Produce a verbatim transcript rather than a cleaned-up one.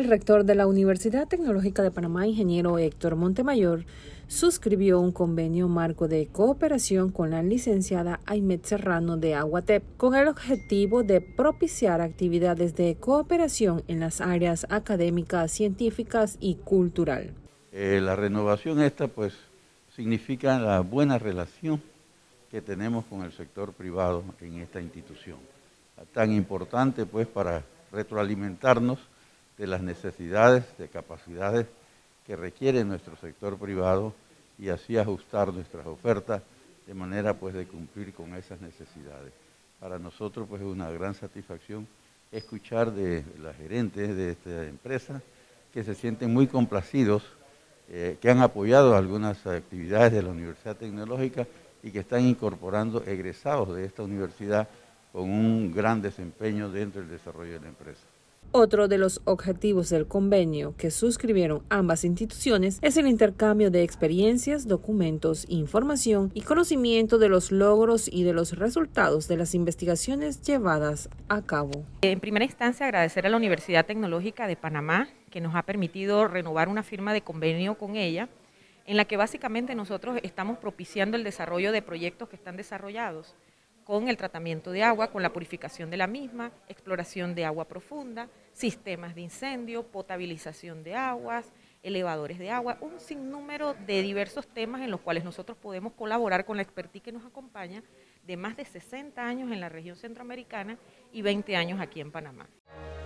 El rector de la Universidad Tecnológica de Panamá, ingeniero Héctor Montemayor, suscribió un convenio marco de cooperación con la licenciada Aymet Serrano de Aguatep, con el objetivo de propiciar actividades de cooperación en las áreas académicas, científicas y cultural. Eh, la renovación esta pues significa la buena relación que tenemos con el sector privado en esta institución, tan importante pues para retroalimentarnos de las necesidades, de capacidades que requiere nuestro sector privado y así ajustar nuestras ofertas de manera pues de cumplir con esas necesidades. Para nosotros pues es una gran satisfacción escuchar de las gerentes de esta empresa que se sienten muy complacidos, eh, que han apoyado algunas actividades de la Universidad Tecnológica y que están incorporando egresados de esta universidad con un gran desempeño dentro del desarrollo de la empresa. Otro de los objetivos del convenio que suscribieron ambas instituciones es el intercambio de experiencias, documentos, información y conocimiento de los logros y de los resultados de las investigaciones llevadas a cabo. En primera instancia, agradecer a la Universidad Tecnológica de Panamá, que nos ha permitido renovar una firma de convenio con ella, en la que básicamente nosotros estamos propiciando el desarrollo de proyectos que están desarrollados con el tratamiento de agua, con la purificación de la misma, exploración de agua profunda, sistemas de incendio, potabilización de aguas, elevadores de agua, un sinnúmero de diversos temas en los cuales nosotros podemos colaborar con la expertise que nos acompaña de más de sesenta años en la región centroamericana y veinte años aquí en Panamá.